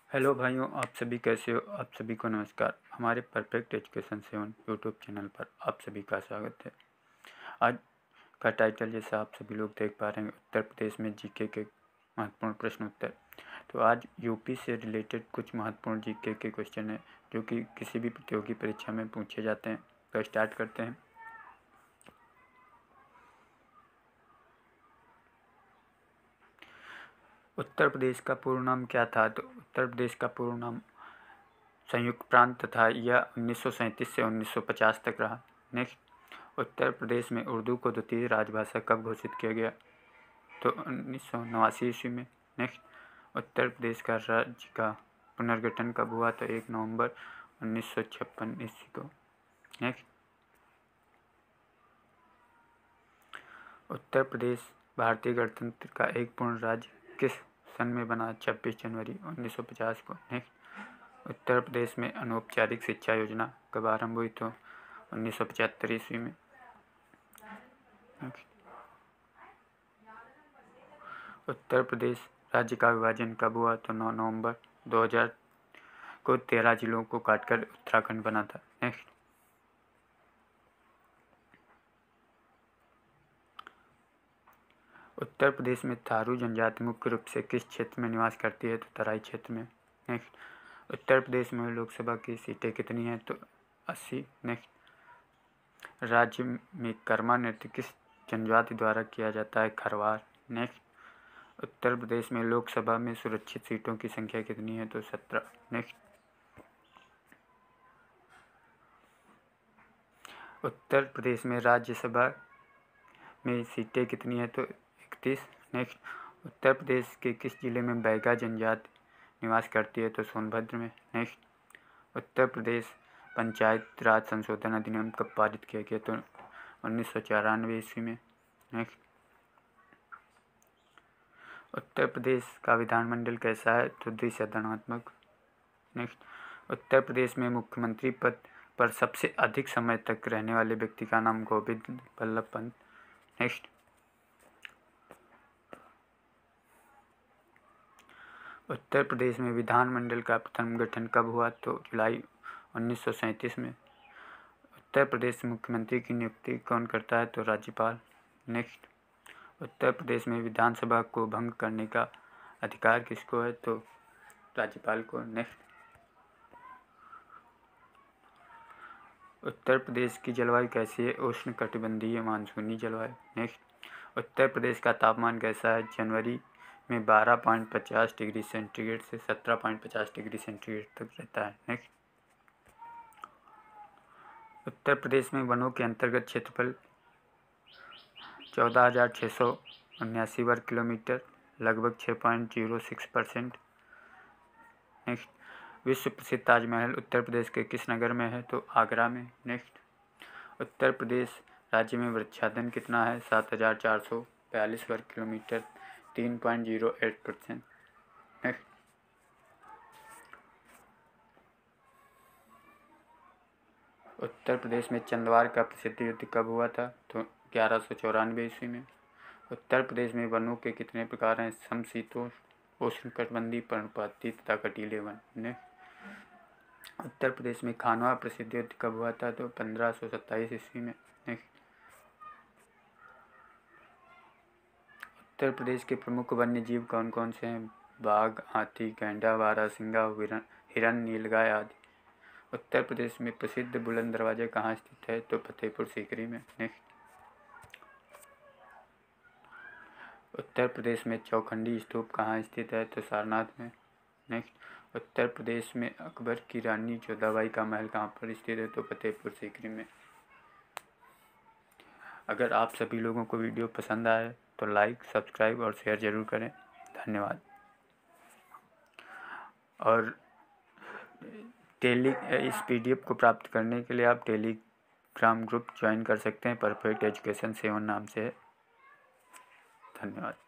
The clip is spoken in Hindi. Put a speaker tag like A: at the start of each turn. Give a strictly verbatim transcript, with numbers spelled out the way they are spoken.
A: हेलो भाइयों, आप सभी कैसे हो। आप सभी को नमस्कार। हमारे perfect education seven YouTube channel पर आप सभी का स्वागत है। आज का टाइटल जैसा आप सभी लोग देख पा रहे हैं, उत्तर प्रदेश में जीके के महत्वपूर्ण प्रश्न उत्तर। तो आज यूपी से रिलेटेड कुछ महत्वपूर्ण जीके के क्वेश्चन है जो कि किसी भी प्रतियोगी परीक्षा में पूछे जाते हैं। तो स्टार्ट करते हैं। उत्तर प्रदेश का पूर्ण नाम क्या था? तो उत्तर प्रदेश का पूर्ण नाम संयुक्त प्रांत था। यह उन्नीस सौ सैंतीस से उन्नीस सौ पचास तक रहा। नेक्स्ट, उत्तर प्रदेश में उर्दू को द्वितीय राजभाषा कब घोषित किया गया? तो उन्नीस सौ नवासी ईस्वी में। नेक्स्ट, उत्तर प्रदेश का राज्य का पुनर्गठन कब हुआ? तो एक नवंबर उन्नीस सौ छप्पन ईस्वी को। नेक्स्ट, उत्तर प्रदेश भारतीय गणतंत्र का एक पूर्ण राज्य किस सन में बना? छब्बीस जनवरी उन्नीस सौ पचास को। नेक्स्ट, उत्तर प्रदेश में अनौपचारिक शिक्षा योजना कब आरंभ हुई? तो उन्नीस सौ पचहत्तर ईस्वी में। उत्तर प्रदेश राज्य का विभाजन कब हुआ? तो नौ नवंबर दो हज़ार को तेरह जिलों को काटकर उत्तराखंड बना था। नेक्स्ट, उत्तर प्रदेश में थारू जनजाति मुख्य रूप से किस क्षेत्र में निवास करती है? तो तराई क्षेत्र में। नेक्स्ट, उत्तर प्रदेश में लोकसभा की सीटें कितनी हैं? तो अस्सी। नेक्स्ट, राज्य में कर्मा नृत्य किस जनजाति द्वारा किया जाता है? खरवार। नेक्स्ट, उत्तर प्रदेश में लोकसभा में सुरक्षित सीटों की संख्या कितनी है? तो सत्रह। नेक्स्ट, उत्तर प्रदेश में राज्यसभा में सीटें कितनी है? तो इकतीस। नेक्स्ट, उत्तर प्रदेश के किस जिले में बैगा जनजाति निवास करती है? तो सोनभद्र में। नेक्स्ट, उत्तर प्रदेश पंचायत राज संशोधन अधिनियम कब पारित किया गया? तो उन्नीस सौ चौरानवे ईस्वी में। नेक्स्ट, उत्तर प्रदेश का विधानमंडल कैसा है? तो द्विसदनात्मक। नेक्स्ट, उत्तर प्रदेश में मुख्यमंत्री पद पर सबसे अधिक समय तक रहने वाले व्यक्ति का नाम गोविंद बल्लभ पंत। नेक्स्ट, उत्तर प्रदेश में विधानमंडल का प्रथम गठन कब हुआ? तो जुलाई उन्नीस सौ सैंतीस में। उत्तर प्रदेश मुख्यमंत्री की नियुक्ति कौन करता है? तो राज्यपाल। नेक्स्ट, उत्तर प्रदेश में विधानसभा को भंग करने का अधिकार किसको है? तो राज्यपाल को। नेक्स्ट, उत्तर प्रदेश की जलवायु कैसी है? उष्ण कटिबंधीय मानसूनी जलवायु। नेक्स्ट, उत्तर प्रदेश का तापमान कैसा है? जनवरी में बारह पॉइंट पचास डिग्री सेंटीग्रेड से सत्रह पॉइंट पचास डिग्री सेंटीग्रेड तक रहता है। नेक्स्ट, उत्तर प्रदेश में वनों के अंतर्गत क्षेत्रफल चौदह हज़ार छः सौ उन्यासी वर्ग किलोमीटर, लगभग छः point zero six percent. Next, विश्व प्रसिद्ध ताजमहल उत्तर प्रदेश के किस नगर में है? तो आगरा में। नेक्स्ट, उत्तर प्रदेश राज्य में वृक्षाधन कितना है? सात हज़ार चार सौ बयालीस वर्ग किलोमीटर, तीन point zero eight percent. Next, Uttar Pradesh में चंदवार का प्रसिद्ध युद्ध कब हुआ था? तो ग्यारह सौ चौरानवे ईस्वी में। उत्तर प्रदेश में वनों के कितने प्रकार हैं? समशीतोष्ण, उष्णकटिबंधीय, पर्णपाती तथा कटीले वन। नेक्स्ट, उत्तर प्रदेश में खानवा प्रसिद्ध युद्ध कब हुआ था? तो पंद्रह सौ सत्ताईस ईस्वी में। नेक्स्ट, उत्तर प्रदेश के प्रमुख वन्य जीव कौन कौन से हैं? बाघ, हाथी, गैंडा, बारहसिंगा, हिरन, नीलगाय आदि। उत्तर प्रदेश में प्रसिद्ध बुलंद दरवाजा कहाँ स्थित है? तो फतेहपुर सीकरी में। नेक्स्ट, उत्तर प्रदेश में चौखंडी स्तूप कहाँ स्थित है? तो सारनाथ में। नेक्स्ट, उत्तर प्रदेश में अकबर की रानी जोधाबाई का महल कहाँ पर स्थित है? तो फतेहपुर सीकरी में। अगर आप सभी लोगों को वीडियो पसंद आए तो लाइक, सब्सक्राइब और शेयर ज़रूर करें। धन्यवाद। और टेली इस पीडीएफ को प्राप्त करने के लिए आप टेलीग्राम ग्रुप ज्वाइन कर सकते हैं। परफेक्ट एजुकेशन सेवन नाम से है। धन्यवाद।